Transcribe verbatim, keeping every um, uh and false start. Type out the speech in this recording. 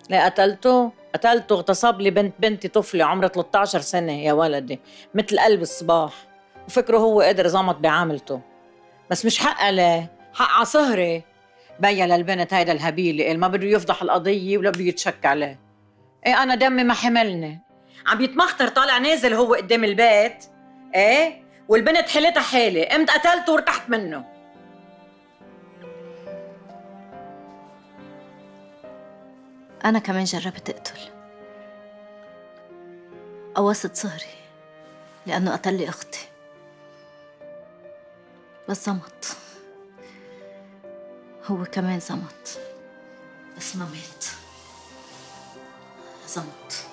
ليه قتلته؟ قتلته، اغتصب لي بنت بنتي طفلة عمرها ثلاثة عشر سنة يا ولدي، مثل قلب الصباح، وفكره هو قدر زمط بعاملته. بس مش حق عليه، حق على صهري. بيا للبنت هيدا الهبيلة ما بده يفضح القضية ولا بده يتشك عليه. ايه انا دمي ما حملني، عم يتمخطر طالع نازل هو قدام البيت. ايه والبنت حيلتها حالي، قمت قتلته ورتحت منه. أنا كمان جربت أقتل، قوصت صهري لأنه قتل لي أختي، بس زمط. هو كمان زمط، بس ما مات، زمط.